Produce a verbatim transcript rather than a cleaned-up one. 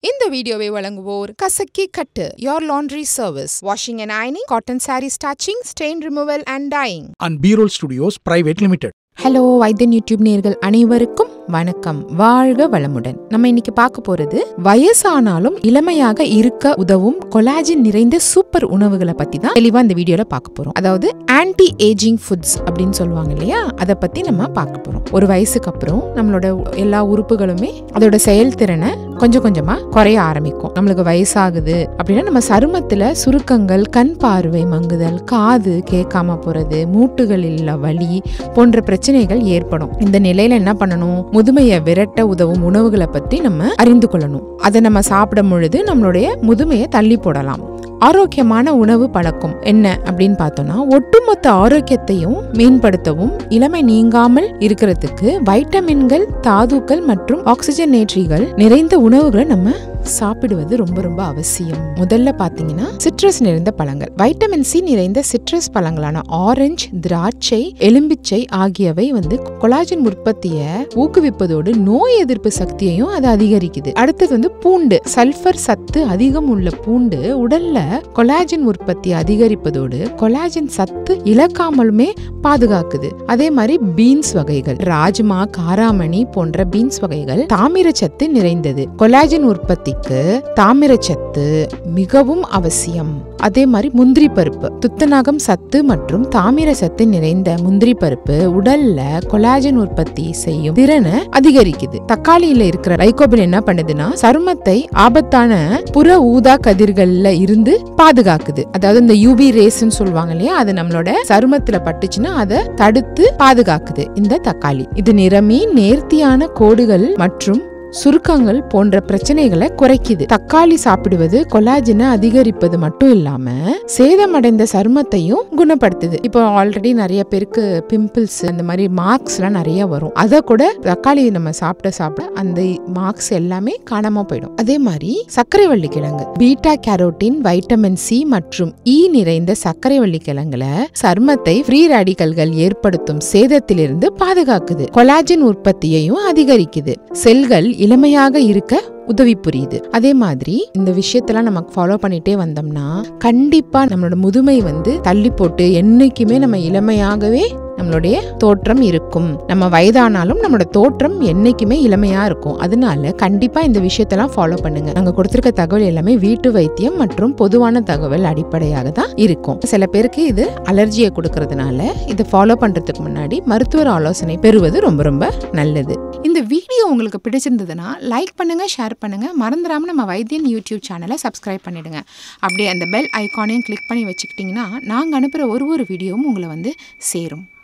இந்த வீடியோவை வழங்குவோர் கசக்கி கட்டு your laundry service washing and ironing cotton saree starching stain removal and dyeing and B-Roll Studios Private Limited. Hello Vaithiyan YouTube நேயர்கள் அனைவருக்கும் வணக்கம். வாழ்க வளமுடன். நம்ம இன்னைக்கு பார்க்க போறது வயசானாலும் இளமையாக இருக்க உதவும் கொலாஜின் நிறைந்த சூப்பர் உணவுகளை பத்தி தான் தெளிவா இந்த வீடியோல பார்க்க போறோம். அதாவது ஆன்டி ஏஜிங் ஃபுட்ஸ் அப்படின்னு சொல்லுவாங்க இல்லையா, அதை பத்தி நம்ம பார்க்க போறோம். ஒரு வயசுக்கு அப்புறம் நம்மளோட எல்லா உறுப்புகளுமே அதோட செயல்திறனை கொஞ்சம் கொஞ்சமா குறைய ஆரம்பிக்கும். நம்மளுக்கு வயசாகுது அப்படின்னா நம்ம சருமத்துல சுருக்கங்கள், கண் பார்வை மங்குதல், காது கேட்காம போறது, மூட்டுகளில் வலி போன்ற பிரச்சனைகள் ஏற்படும். இந்த நிலையில என்ன பண்ணணும்? முதுமையை விரட்ட உதவும் உணவுகளை பத்தி நம்ம அறிந்து கொள்ளணும். அதை நம்ம சாப்பிடும் பொழுது நம்மளுடைய முதுமையை தள்ளி போடலாம். ஆரோக்கியமான உணவு பழக்கம் என்ன அப்படின்னு பார்த்தோம்னா, ஒட்டுமொத்த ஆரோக்கியத்தையும் மேம்படுத்தவும் இளமை நீங்காமல் இருக்கிறதுக்கு வைட்டமின்கள், தாதுக்கள் மற்றும் ஆக்சிஜனேற்றிகள் நிறைந்த உணவுகளை நம்ம சாப்பிடுவது ரொம்ப ரொம்ப அவசியம். முதல்ல பாத்தீங்கன்னா சிட்ரஸ் நிறைந்த பழங்கள். வைட்டமின் சி நிறைந்த சிட்ரஸ் பழங்களான ஆரஞ்சு, திராட்சை, எலும்பிச்சை ஆகியவை வந்து கொலாஜன் உற்பத்தியை ஊக்குவிப்பதோடு நோய் எதிர்ப்பு சக்தியையும் அது அதிகரிக்குது. அடுத்தது வந்து பூண்டு. சல்பர் சத்து அதிகம் உள்ள பூண்டு உடல்ல கொலாஜன் உற்பத்தி அதிகரிப்பதோடு கொலாஜன் சத்து இழக்காமலுமே பாதுகாக்குது. அதே மாதிரி பீன்ஸ் வகைகள், ராஜ்மா, காராமணி போன்ற பீன்ஸ் வகைகள் தாமிர சத்து நிறைந்தது. கொலாஜன் உற்பத்தி தாமிரச்சத்து மிகவும் அவசியம். அதே மாதிரி முந்திரி பருப்பு. துத்தநாகம் சத்து மற்றும் தாமிர சத்து நிறைந்த முந்திரி பருப்பு உடல்ல கொலாஜன் உற்பத்தி செய்யும் திறனை அதிகரிக்குது. தக்காளியில இருக்கிற லைகோபின் என்ன பண்ணுதுன்னா, சருமத்தை ஆபத்தான புற ஊதா கதிர்கள்ல இருந்து பாதுகாக்குது. அதாவது இந்த யூவி ரேஸ்ன்னு சொல்லுவாங்க இல்லையா, அது நம்மளோட சருமத்துல பட்டுச்சுன்னா அதை தடுத்து பாதுகாக்குது இந்த தக்காளி. இது நிறமி, நேர்த்தியான கோடுகள் மற்றும் சுருக்கங்கள் போன்ற பிரச்சனைகளை குறைக்குது. தக்காளி சாப்பிடுவது கொலாஜனை அதிகரிப்பது மட்டும் இல்லாம சேதமடைந்த சருமத்தையும் குணப்படுத்துது. இப்போ ஆல்ரெடி நிறைய பேருக்கு பிம்பிள்ஸ், அந்த மாதிரி மார்க்ஸ் எல்லாம் நிறைய வரும். அதை கூட தக்காளி நம்ம சாப்பிட சாப்பிட அந்த மார்க்ஸ் எல்லாமே காணாம போயிடும். அதே மாதிரி சர்க்கரை வள்ளி கிழங்கு. பீட்டா கேரோட்டின், வைட்டமின் சி மற்றும் இ நிறைந்த சர்க்கரை வள்ளி கிழங்குல சருமத்தை ஃப்ரீ ரேடிக்கல்கள் ஏற்படுத்தும் சேதத்திலிருந்து பாதுகாக்குது. கொலாஜன் உற்பத்தியையும் அதிகரிக்குது. செல்கள் இளமையாக இருக்க உதவி புரியுது. அதே மாதிரி இந்த விஷயத்தெல்லாம் நமக்கு ஃபாலோ பண்ணிட்டே வந்தோம்னா கண்டிப்பா நம்மளோட முதுமை வந்து தள்ளி போட்டு என்னைக்குமே நம்ம இளமையாகவே நம்மளுடைய தோற்றம் இருக்கும். நம்ம வயதானாலும் நம்மளோட தோற்றம் என்னைக்குமே இளமையா இருக்கும். அதனால கண்டிப்பா இந்த விஷயத்தெல்லாம் ஃபாலோ பண்ணுங்க. நாங்க கொடுத்திருக்க தகவல் எல்லாமே வீட்டு வைத்தியம் மற்றும் பொதுவான தகவல் அடிப்படையாக தான் இருக்கும். சில பேருக்கு இது அலர்ஜியை கொடுக்கறதுனால இதை ஃபாலோ பண்றதுக்கு முன்னாடி மருத்துவர் ஆலோசனை பெறுவது ரொம்ப ரொம்ப நல்லது. இந்த வீடியோ உங்களுக்கு பிடிச்சிருந்ததுன்னா லைக் பண்ணுங்க, ஷேர் பண்ணுங்க. மறந்துடாம நம்ம வைத்தியன் யூடியூப் சேனலை சப்ஸ்கிரைப் பண்ணிடுங்க. அப்படியே அந்த பெல் ஐகானையும் கிளிக் பண்ணி வச்சுக்கிட்டீங்கன்னா நாங்க அனுப்புற ஒரு ஒரு வீடியோவும் உங்களை வந்து சேரும்.